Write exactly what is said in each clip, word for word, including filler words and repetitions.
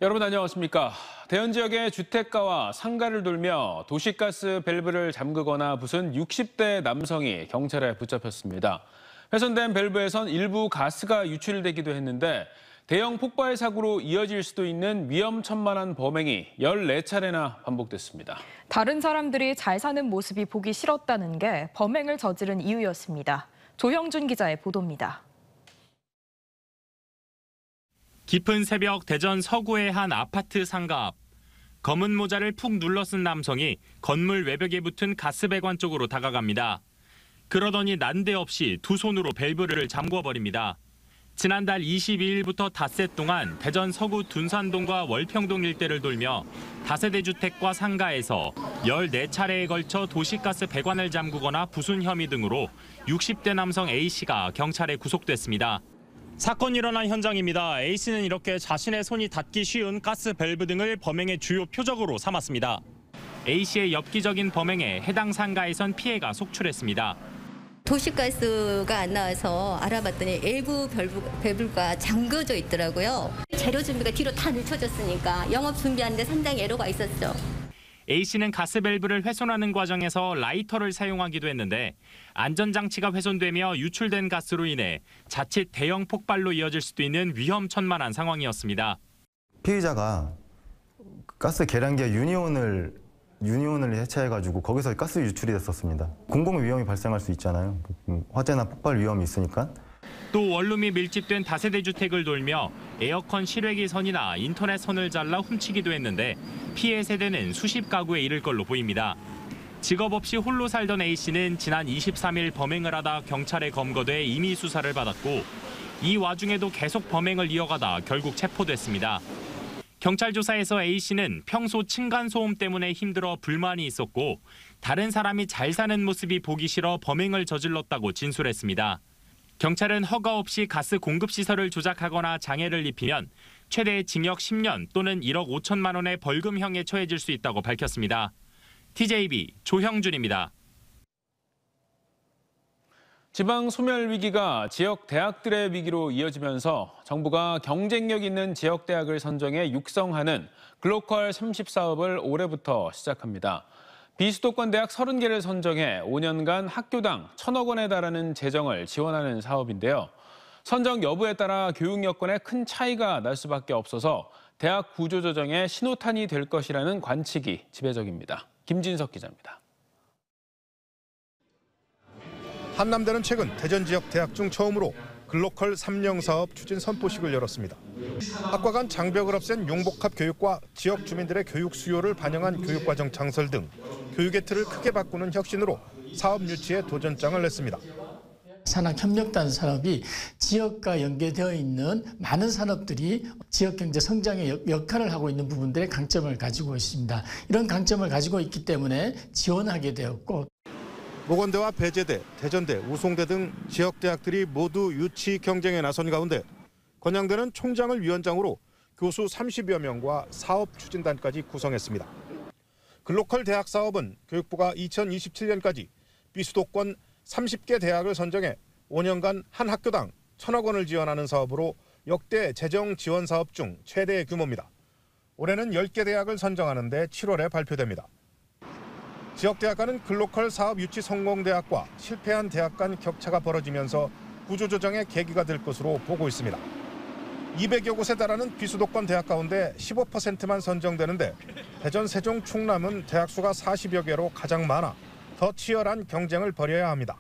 여러분 안녕하십니까? 대연 지역의 주택가와 상가를 돌며 도시가스 밸브를 잠그거나 부순 육십 대 남성이 경찰에 붙잡혔습니다. 훼손된 밸브에선 일부 가스가 유출되기도 했는데 대형 폭발 사고로 이어질 수도 있는 위험천만한 범행이 열네 차례나 반복됐습니다. 다른 사람들이 잘 사는 모습이 보기 싫었다는 게 범행을 저지른 이유였습니다. 조형준 기자의 보도입니다. 깊은 새벽 대전 서구의 한 아파트 상가 앞. 검은 모자를 푹 눌러쓴 남성이 건물 외벽에 붙은 가스 배관 쪽으로 다가갑니다. 그러더니 난데없이 두 손으로 밸브를 잠궈버립니다. 지난달 이십이일부터 닷새 동안 대전 서구 둔산동과 월평동 일대를 돌며 다세대 주택과 상가에서 열네 차례에 걸쳐 도시가스 배관을 잠그거나 부순 혐의 등으로 육십 대 남성 A씨가 경찰에 구속됐습니다. 사건이 일어난 현장입니다. A씨는 이렇게 자신의 손이 닿기 쉬운 가스 밸브 등을 범행의 주요 표적으로 삼았습니다. A씨의 엽기적인 범행에 해당 상가에선 피해가 속출했습니다. 도시가스가 안 나와서 알아봤더니 일부 밸브가 잠겨져 있더라고요. 재료 준비가 뒤로 다 늦춰졌으니까 영업 준비하는데 상당히 애로가 있었죠. A씨는 가스 밸브를 훼손하는 과정에서 라이터를 사용하기도 했는데 안전장치가 훼손되며 유출된 가스로 인해 자칫 대형 폭발로 이어질 수도 있는 위험천만한 상황이었습니다. 피의자가 가스 계량기에 유니온을 유니온을 해체해가지고 거기서 가스 유출이 됐었습니다. 공공 위험이 발생할 수 있잖아요. 화재나 폭발 위험이 있으니까. 또 원룸이 밀집된 다세대 주택을 돌며 에어컨 실외기 선이나 인터넷 선을 잘라 훔치기도 했는데 피해 세대는 수십 가구에 이를 걸로 보입니다. 직업 없이 홀로 살던 A씨는 지난 이십삼일 범행을 하다 경찰에 검거돼 임의 수사를 받았고 이 와중에도 계속 범행을 이어가다 결국 체포됐습니다. 경찰 조사에서 A씨는 평소 층간소음 때문에 힘들어 불만이 있었고 다른 사람이 잘 사는 모습이 보기 싫어 범행을 저질렀다고 진술했습니다. 경찰은 허가 없이 가스 공급 시설을 조작하거나 장애를 입히면 최대 징역 십 년 또는 일억 오천만 원의 벌금형에 처해질 수 있다고 밝혔습니다. 티제이비 조형준입니다. 지방 소멸 위기가 지역 대학들의 위기로 이어지면서 정부가 경쟁력 있는 지역 대학을 선정해 육성하는 글로컬 삼십 사업을 올해부터 시작합니다. 비수도권 대학 서른 개를 선정해 오 년간 학교당 천억 원에 달하는 재정을 지원하는 사업인데요. 선정 여부에 따라 교육 여건에 큰 차이가 날 수밖에 없어서 대학 구조조정의 신호탄이 될 것이라는 관측이 지배적입니다. 김진석 기자입니다. 한남대는 최근 대전 지역 대학 중 처음으로 글로컬 삼 령 사업 추진 선포식을 열었습니다. 학과 간 장벽을 없앤 융복합 교육과 지역 주민들의 교육 수요를 반영한 교육과정 창설 등 교육의 틀을 크게 바꾸는 혁신으로 사업 유치에 도전장을 냈습니다. 산학협력단 산업이 지역과 연계되어 있는 많은 산업들이 지역경제 성장의 역할을 하고 있는 부분들의 강점을 가지고 있습니다. 이런 강점을 가지고 있기 때문에 지원하게 되었고 모건대와 배재대, 대전대, 우송대 등 지역 대학들이 모두 유치 경쟁에 나선 가운데 건양대는 총장을 위원장으로 교수 삼십여 명과 사업 추진단까지 구성했습니다. 글로컬 대학 사업은 교육부가 이천이십칠년까지 비수도권 삼십 개 대학을 선정해 오 년간 한 학교당 천억 원을 지원하는 사업으로 역대 재정 지원 사업 중 최대의 규모입니다. 올해는 열 개 대학을 선정하는데 칠월에 발표됩니다. 지역대학 간은 글로컬 사업 유치 성공 대학과 실패한 대학 간 격차가 벌어지면서 구조조정의 계기가 될 것으로 보고 있습니다. 이백여 곳에 달하는 비수도권 대학 가운데 십오 퍼센트만 선정되는데 대전, 세종, 충남은 대학 수가 사십여 개로 가장 많아 더 치열한 경쟁을 벌여야 합니다.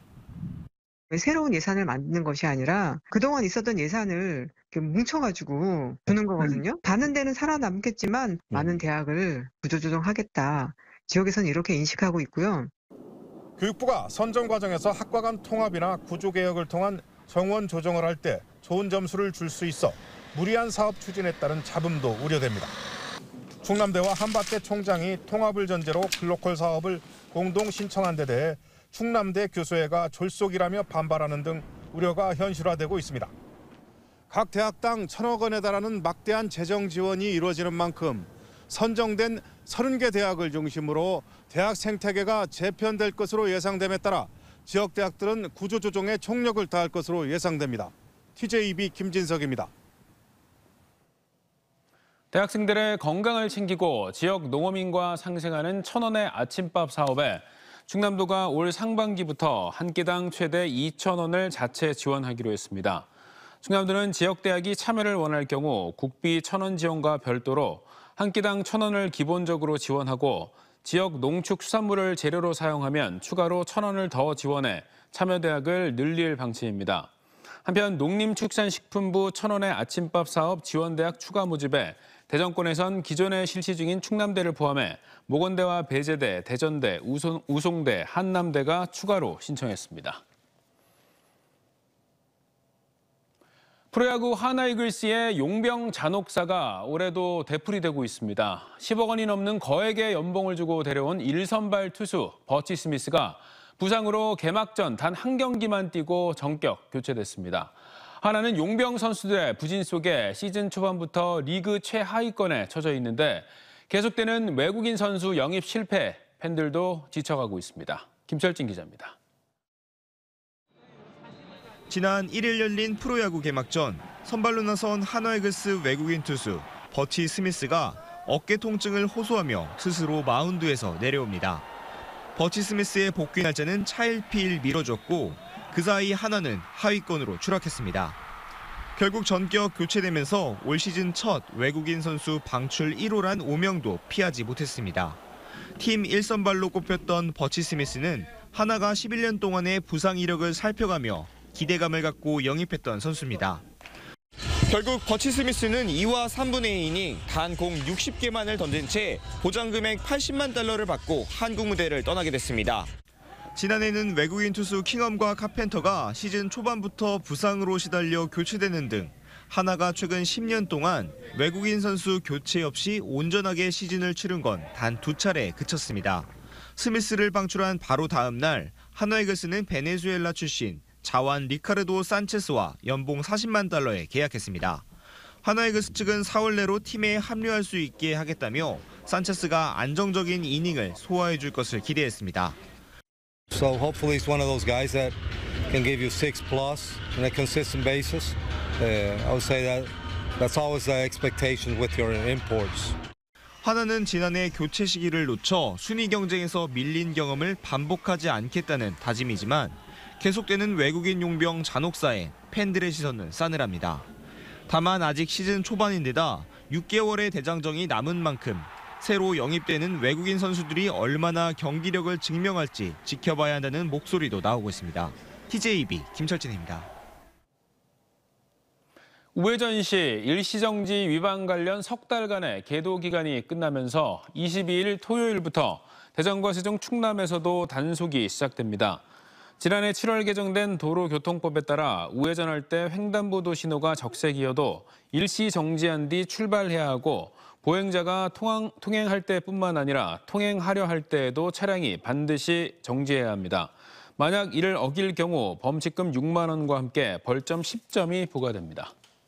새로운 예산을 만드는 것이 아니라 그동안 있었던 예산을 뭉쳐가지고 주는 거거든요. 다른 데는 살아남겠지만 많은 대학을 구조조정하겠다. 지역에서는 이렇게 인식하고 있고요. 교육부가 선정 과정에서 학과 간 통합이나 구조개혁을 통한 정원 조정을 할 때 좋은 점수를 줄 수 있어 무리한 사업 추진에 따른 잡음도 우려됩니다. 충남대와 한밭대 총장이 통합을 전제로 글로컬 사업을 공동 신청한 데 대해 충남대 교수회가 졸속이라며 반발하는 등 우려가 현실화되고 있습니다. 각 대학당 천억 원에 달하는 막대한 재정 지원이 이루어지는 만큼 선정된 서른 개 대학을 중심으로 대학 생태계가 재편될 것으로 예상됨에 따라 지역 대학들은 구조조정에 총력을 다할 것으로 예상됩니다. 티제이비 김진석입니다. 대학생들의 건강을 챙기고 지역 농어민과 상생하는 천원의 아침밥 사업에 충남도가 올 상반기부터 한 끼당 최대 이천 원을 자체 지원하기로 했습니다. 충남도는 지역대학이 참여를 원할 경우 국비 천 원 지원과 별도로 한 끼당 천 원을 기본적으로 지원하고 지역 농축수산물을 재료로 사용하면 추가로 천 원을 더 지원해 참여대학을 늘릴 방침입니다. 한편 농림축산식품부 천 원의 아침밥 사업 지원대학 추가 모집에 대전권에선 기존에 실시 중인 충남대를 포함해 모건대와 배재대, 대전대, 우송, 우송대, 한남대가 추가로 신청했습니다. 프로야구 하나이글스의 용병 잔혹사가 올해도 되풀이되고 있습니다. 십억 원이 넘는 거액의 연봉을 주고 데려온 일 선발 투수 버치 스미스가 부상으로 개막전 단 한 경기만 뛰고 전격 교체됐습니다. 하나는 용병 선수들의 부진 속에 시즌 초반부터 리그 최하위권에 처져 있는데 계속되는 외국인 선수 영입 실패, 팬들도 지쳐가고 있습니다. 김철진 기자입니다. 지난 일 일 열린 프로야구 개막전, 선발로 나선 하나이글스 외국인 투수 버치 스미스가 어깨 통증을 호소하며 스스로 마운드에서 내려옵니다. 버치 스미스의 복귀 날짜는 차일피일 미뤄졌고 그 사이 하나는 하위권으로 추락했습니다. 결국 전격 교체되면서 올 시즌 첫 외국인 선수 방출 일 호란 오명도 피하지 못했습니다. 팀 일 선발로 꼽혔던 버치 스미스는 하나가 십일 년 동안의 부상 이력을 살펴가며 기대감을 갖고 영입했던 선수입니다. 결국 버치 스미스는 이와 삼분의 이 이닝 단 공 육십 개만을 던진 채 보장금액 팔십만 달러를 받고 한국 무대를 떠나게 됐습니다. 지난해는 외국인 투수 킹엄과 카펜터가 시즌 초반부터 부상으로 시달려 교체되는 등 하나가 최근 십 년 동안 외국인 선수 교체 없이 온전하게 시즌을 치른 건 단 두 차례에 그쳤습니다. 스미스를 방출한 바로 다음 날 하나이글스는 베네수엘라 출신 자완 리카르도 산체스와 연봉 사십만 달러에 계약했습니다. 하나이글스 측은 사월 내로 팀에 합류할 수 있게 하겠다며 산체스가 안정적인 이닝을 소화해 줄 것을 기대했습니다. So hopefully he's one of those guys that can give you six plus on a consistent basis. Uh, I would say that that's always the expectation with your imports. 하나는 지난해 교체 시기를 놓쳐 순위 경쟁에서 밀린 경험을 반복하지 않겠다는 다짐이지만 계속되는 외국인 용병 잔혹사에 팬들의 시선은 싸늘합니다. 다만 아직 시즌 초반인데다 육 개월의 대장정이 남은 만큼 새로 영입되는 외국인 선수들이 얼마나 경기력을 증명할지 지켜봐야 한다는 목소리도 나오고 있습니다. 티제이비 김철진입니다. 우회전시 일시정지 위반 관련 석 달간의 계도 기간이 끝나면서 이십이일 토요일부터 대전과 세종, 충남에서도 단속이 시작됩니다. 지난해 칠월 개정된 도로교통법에 따라 우회전할 때 횡단보도 신호가 적색이어도 일시 정지한 뒤 출발해야 하고 보행자가 통행, 통행할 때뿐만 아니라 통행하려 할 때에도 차량이 반드시 정지해야 합니다. 만약 이를 어길 경우 범칙금 육만 원과 함께 벌점 십 점이 부과됩니다.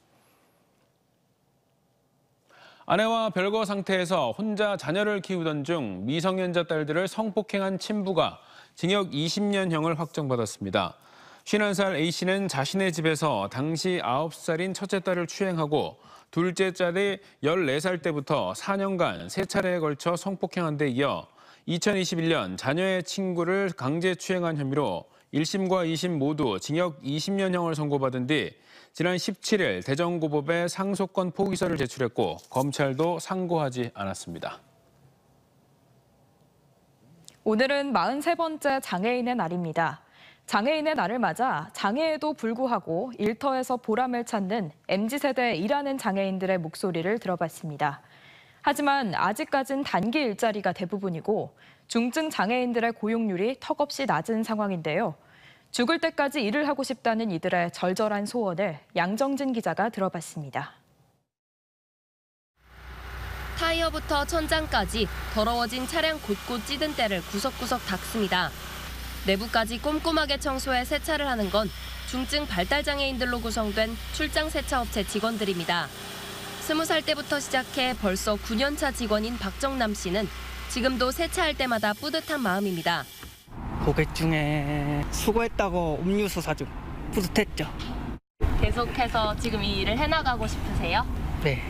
아내와 별거 상태에서 혼자 자녀를 키우던 중 미성년자 딸들을 성폭행한 친부가 징역 이십 년형을 확정받았습니다. 쉰한 살 A씨는 자신의 집에서 당시 아홉 살인 첫째 딸을 추행하고 둘째 딸이 열네 살 때부터 사 년간 세 차례에 걸쳐 성폭행한 데 이어 이천이십일 년 자녀의 친구를 강제 추행한 혐의로 일 심과 이 심 모두 징역 이십 년형을 선고받은 뒤 지난 십칠일 대전고법에 상속권 포기서를 제출했고 검찰도 상고하지 않았습니다. 오늘은 마흔세 번째 장애인의 날입니다. 장애인의 날을 맞아 장애에도 불구하고 일터에서 보람을 찾는 엠지세대 일하는 장애인들의 목소리를 들어봤습니다. 하지만 아직까진 단기 일자리가 대부분이고 중증 장애인들의 고용률이 턱없이 낮은 상황인데요. 죽을 때까지 일을 하고 싶다는 이들의 절절한 소원을 양정진 기자가 들어봤습니다. 타이어부터 천장까지 더러워진 차량 곳곳 찌든 때를 구석구석 닦습니다. 내부까지 꼼꼼하게 청소해 세차를 하는 건 중증 발달장애인들로 구성된 출장 세차업체 직원들입니다. 스무 살 때부터 시작해 벌써 구 년 차 직원인 박정남 씨는 지금도 세차할 때마다 뿌듯한 마음입니다. 고객 중에 수고했다고 음료수 사주고 뿌듯했죠. 계속해서 지금 이 일을 해나가고 싶으세요? 네.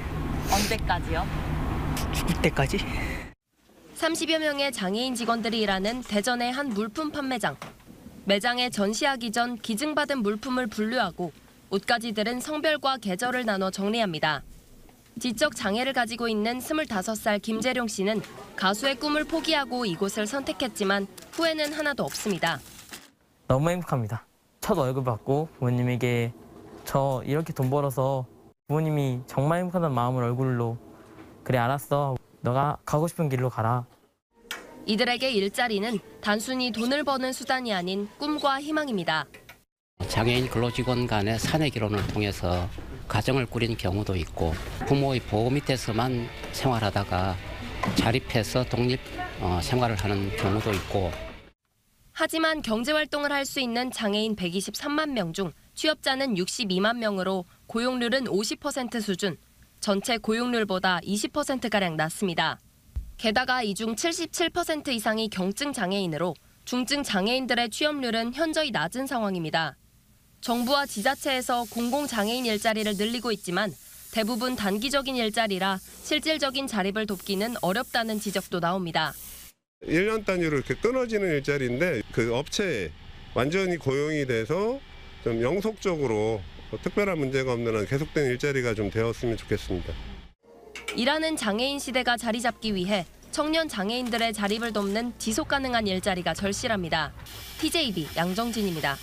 언제까지요? 죽을 때까지. 삼십여 명의 장애인 직원들이 일하는 대전의 한 물품 판매장. 매장에 전시하기 전 기증받은 물품을 분류하고 옷가지들은 성별과 계절을 나눠 정리합니다. 지적 장애를 가지고 있는 스물다섯 살 김재룡 씨는 가수의 꿈을 포기하고 이곳을 선택했지만 후회는 하나도 없습니다. 너무 행복합니다. 첫 월급 받고 부모님에게 저 이렇게 돈 벌어서 부모님이 정말 행복하다는 마음을 얼굴로 그래 알았어. 너가 가고 싶은 길로 가라. 이들에게 일자리는 단순히 돈을 버는 수단이 아닌 꿈과 희망입니다. 장애인 근로직원 간의 사내 결혼을 통해서 가정을 꾸린 경우도 있고 부모의 보호 밑에서만 생활하다가 자립해서 독립 생활을 하는 경우도 있고. 하지만 경제활동을 할 수 있는 장애인 백이십삼만 명 중 취업자는 육십이만 명으로 고용률은 오십 퍼센트 수준, 전체 고용률보다 이십 퍼센트가량 낮습니다. 게다가 이 중 칠십칠 퍼센트 이상이 경증 장애인으로 중증 장애인들의 취업률은 현저히 낮은 상황입니다. 정부와 지자체에서 공공장애인 일자리를 늘리고 있지만 대부분 단기적인 일자리라 실질적인 자립을 돕기는 어렵다는 지적도 나옵니다. 일 년 단위로 이렇게 끊어지는 일자리인데 그 업체에 완전히 고용이 돼서 좀 영속적으로 특별한 문제가 없는 한 계속된 일자리가 좀 되었으면 좋겠습니다. 일하는 장애인 시대가 자리 잡기 위해 청년 장애인들의 자립을 돕는 지속 가능한 일자리가 절실합니다. 티제이비 양정진입니다.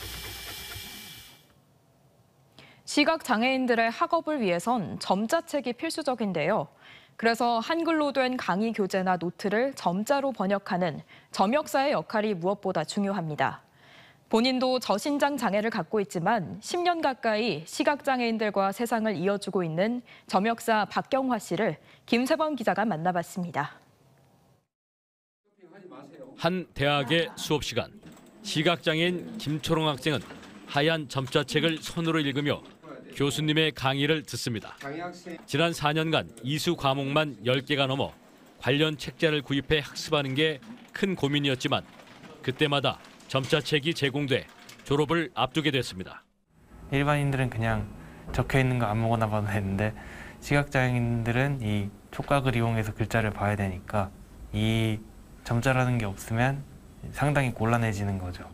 시각장애인들의 학업을 위해선 점자책이 필수적인데요. 그래서 한글로 된 강의 교재나 노트를 점자로 번역하는 점역사의 역할이 무엇보다 중요합니다. 본인도 저신장 장애를 갖고 있지만 십 년 가까이 시각장애인들과 세상을 이어주고 있는 점역사 박경화 씨를 김세범 기자가 만나봤습니다. 한 대학의 수업 시간, 시각장애인 김초롱 학생은 하얀 점자책을 손으로 읽으며 교수님의 강의를 듣습니다. 지난 사 년간 이수 과목만 열 개가 넘어 관련 책자를 구입해 학습하는 게 큰 고민이었지만 그때마다 점자책이 제공돼 졸업을 앞두게 됐습니다. 일반인들은 그냥 적혀 있는 거 아무거나 봐도 되는데 시각장애인들은 이 촉각을 이용해서 글자를 봐야 되니까 이 점자라는 게 없으면 상당히 곤란해지는 거죠.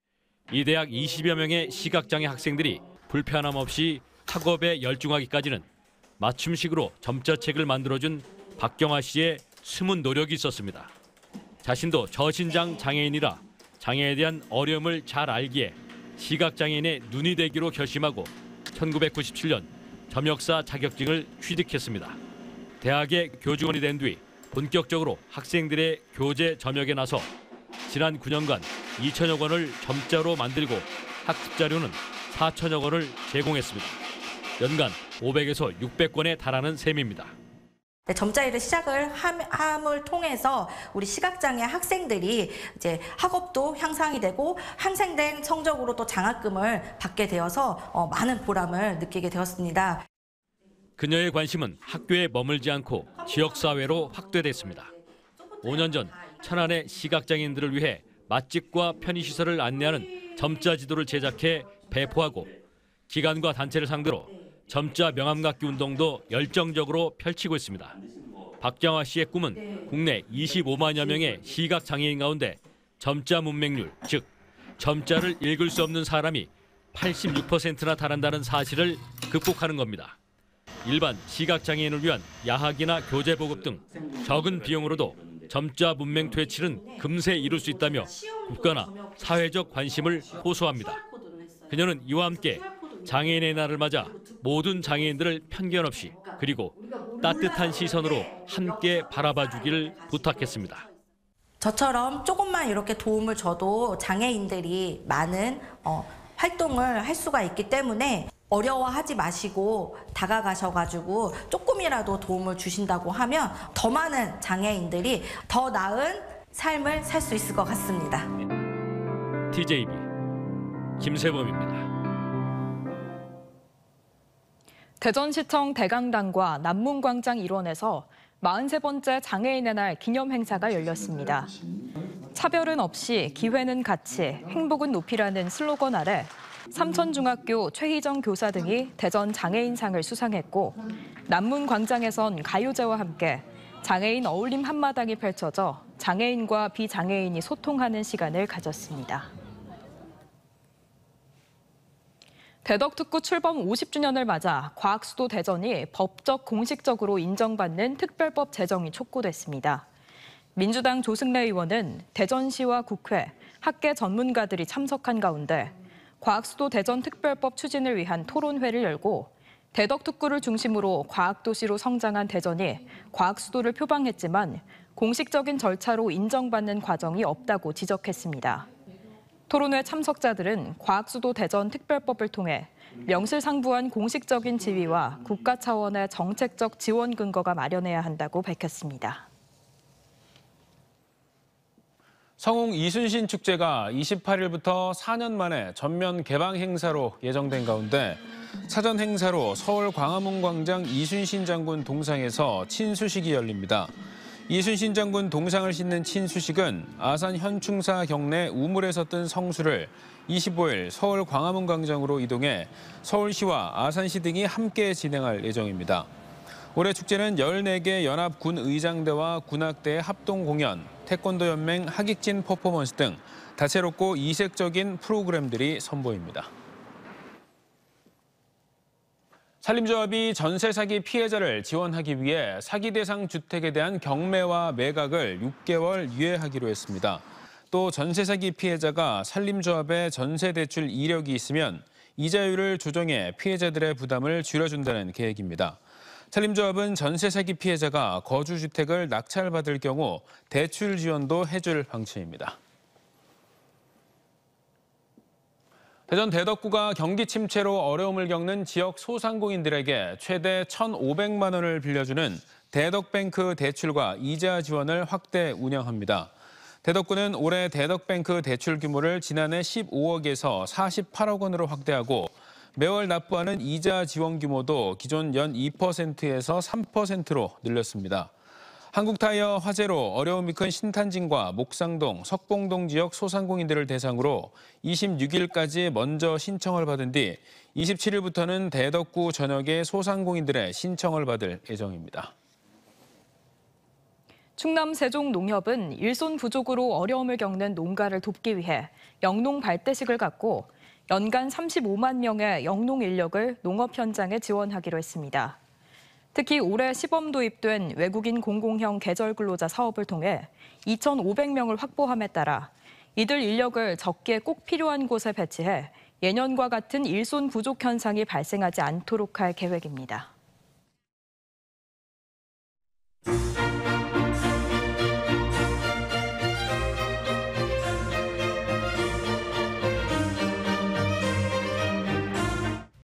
이 대학 이십여 명의 시각장애 학생들이 불편함 없이 학업에 열중하기까지는 맞춤식으로 점자책을 만들어준 박경화 씨의 숨은 노력이 있었습니다. 자신도 저신장 장애인이라 장애에 대한 어려움을 잘 알기에 시각장애인의 눈이 되기로 결심하고 천구백구십칠 년 점역사 자격증을 취득했습니다. 대학의 교직원이 된 뒤 본격적으로 학생들의 교재 점역에 나서 지난 구 년간 이천여 권을 점자로 만들고 학습 자료는 사천여 권을 제공했습니다. 연간 오백에서 육백 권에 달하는 셈입니다. 네, 점자일을 시작을 함, 함을 통해서 우리 시각장애 학생들이 이제 학업도 향상이 되고 향상된 성적으로 또 장학금을 받게 되어서 어, 많은 보람을 느끼게 되었습니다. 그녀의 관심은 학교에 머물지 않고 지역사회로 확대됐습니다. 오 년 전 천안의 시각장애인들을 위해 맛집과 편의시설을 안내하는 점자 지도를 제작해 배포하고 기관과 단체를 상대로 점자 명함갖기 운동도 열정적으로 펼치고 있습니다. 박경화 씨의 꿈은 국내 이십오만여 명의 시각장애인 가운데 점자 문맹률, 즉 점자를 읽을 수 없는 사람이 팔십육 퍼센트나 달한다는 사실을 극복하는 겁니다. 일반 시각장애인을 위한 야학이나 교재 보급 등 적은 비용으로도 점자 문맹 퇴치는 금세 이룰 수 있다며 국가나 사회적 관심을 호소합니다. 그녀는 이와 함께 장애인의 날을 맞아 모든 장애인들을 편견 없이 그리고 따뜻한 시선으로 함께 바라봐 주기를 부탁했습니다. 저처럼 조금만 이렇게 도움을 줘도 장애인들이 많은 어, 활동을 할 수가 있기 때문에 어려워하지 마시고 다가가셔가지고 조금이라도 도움을 주신다고 하면 더 많은 장애인들이 더 나은 삶을 살 수 있을 것 같습니다. 티제이비 김세범입니다. 대전시청 대강당과 남문광장 일원에서 마흔세 번째 장애인의 날 기념 행사가 열렸습니다. 차별은 없이 기회는 같이 행복은 높이라는 슬로건 아래 삼천중학교 최희정 교사 등이 대전 장애인상을 수상했고 남문광장에선 가요제와 함께 장애인 어울림 한마당이 펼쳐져 장애인과 비장애인이 소통하는 시간을 가졌습니다. 대덕특구 출범 오십 주년을 맞아 과학수도 대전이 법적 공식적으로 인정받는 특별법 제정이 촉구됐습니다. 민주당 조승래 의원은 대전시와 국회, 학계 전문가들이 참석한 가운데 과학수도 대전 특별법 추진을 위한 토론회를 열고 대덕특구를 중심으로 과학도시로 성장한 대전이 과학수도를 표방했지만 공식적인 절차로 인정받는 과정이 없다고 지적했습니다. 토론회 참석자들은 과학수도 대전 특별법을 통해 명실상부한 공식적인 지위와 국가 차원의 정책적 지원 근거가 마련해야 한다고 밝혔습니다. 성웅 이순신 축제가 이십팔 일부터 사 년 만에 전면 개방 행사로 예정된 가운데 사전 행사로 서울 광화문 광장 이순신 장군 동상에서 친수식이 열립니다. 이순신 장군 동상을 싣는 친수식은 아산 현충사 경내 우물에서 뜬 성수를 이십오 일 서울 광화문 광장으로 이동해 서울시와 아산시 등이 함께 진행할 예정입니다. 올해 축제는 열네 개 연합 군의장대와 군악대의 합동 공연, 태권도 연맹 하객진 퍼포먼스 등 다채롭고 이색적인 프로그램들이 선보입니다. 산림조합이 전세 사기 피해자를 지원하기 위해 사기 대상 주택에 대한 경매와 매각을 육 개월 유예하기로 했습니다. 또 전세 사기 피해자가 산림조합에 전세 대출 이력이 있으면 이자율을 조정해 피해자들의 부담을 줄여준다는 계획입니다. 산림조합은 전세 사기 피해자가 거주주택을 낙찰받을 경우 대출 지원도 해줄 방침입니다. 대전 대덕구가 경기 침체로 어려움을 겪는 지역 소상공인들에게 최대 천오백만 원을 빌려주는 대덕뱅크 대출과 이자 지원을 확대 운영합니다. 대덕구는 올해 대덕뱅크 대출 규모를 지난해 십오억에서 사십팔억 원으로 확대하고 매월 납부하는 이자 지원 규모도 기존 연 이 퍼센트에서 삼 퍼센트로 늘렸습니다. 한국타이어 화재로 어려움이 큰 신탄진과 목상동, 석봉동 지역 소상공인들을 대상으로 이십육 일까지 먼저 신청을 받은 뒤 이십칠 일부터는 대덕구 전역의 소상공인들의 신청을 받을 예정입니다. 충남 세종농협은 일손 부족으로 어려움을 겪는 농가를 돕기 위해 영농 발대식을 갖고 연간 삼십오만 명의 영농 인력을 농업 현장에 지원하기로 했습니다. 특히 올해 시범 도입된 외국인 공공형 계절 근로자 사업을 통해 이천오백 명을 확보함에 따라 이들 인력을 적게 꼭 필요한 곳에 배치해 예년과 같은 일손 부족 현상이 발생하지 않도록 할 계획입니다.